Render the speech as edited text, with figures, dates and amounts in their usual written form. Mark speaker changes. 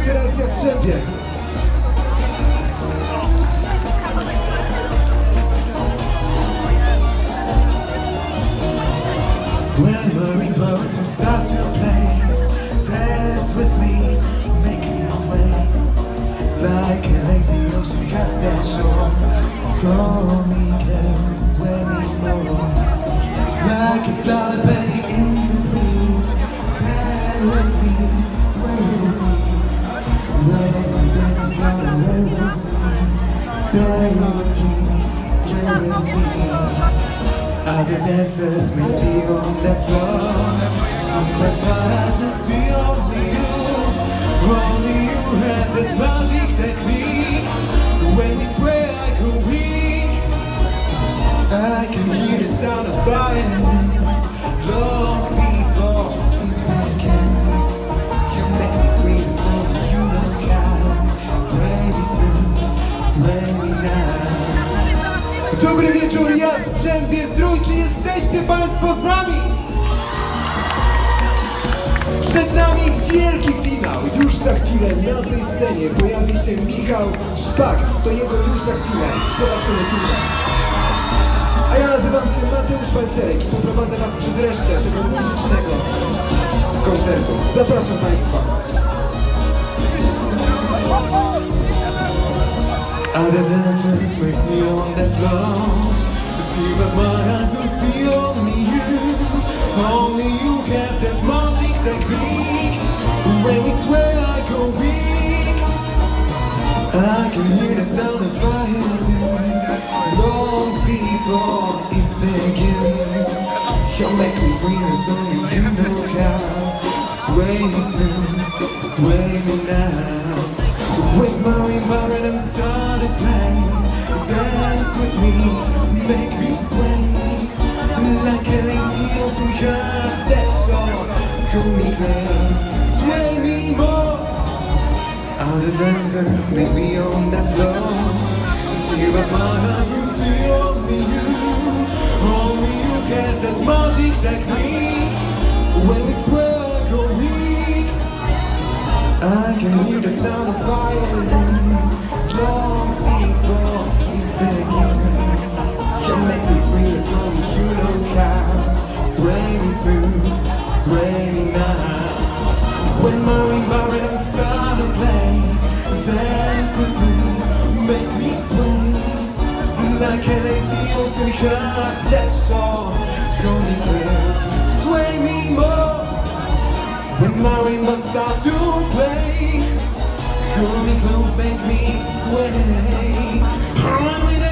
Speaker 1: jeszcze raz Jastrzębie.
Speaker 2: When marine birds start to play, dance with me, make me sway. Like a lazy ocean cuts that shore, hold me close, sway me more. Like a flower bending in the breeze, play with me, sway with me. Like a dancing flower, play with me, stay with me, sway with me. Other dancers may be on the floor, but my eyes will see only you. Only you have that magic technique. When we sway I go weak, I can hear the sound of violence long before it begins. You make me free, it's only you know how. Sway me smooth, sway me now.
Speaker 1: Dobry wieczór, Jastrzębie Zdrój, czy jesteście Państwo z nami? Przed nami wielki finał. Już za chwilę na tej scenie pojawi się Michał Szpak. To jego już za chwilę. Zobaczymy tutaj. A ja nazywam się Mateusz Pancerek i poprowadzę Was przez resztę tego muzycznego koncertu. Zapraszam Państwa.
Speaker 2: Other dancers make me on the floor, but my eyes will see only you. Only you have that magic technique. When we sway I go weak, I can hear the sound of violence long before it begins. You make me free, so you know how. Sway me smooth, sway me now. With my rhythm start to play, dance with me, make me sway. Like a lazy ocean cuts that shore, hold me close, sway me more. Other dancers make me on that floor, but my eyes will see only you. Only you get that magic technique. When we swear I go weak, I can hear the sound of violence long before it begins. Can make me free, it's only you know how. Sway me smooth, sway me now. When my rhythm start to play, dance with me, make me sway. Like a lazy ocean cuts that shore, hold me close, sway me more. When my rainbow start to play, hold me close, make me sway.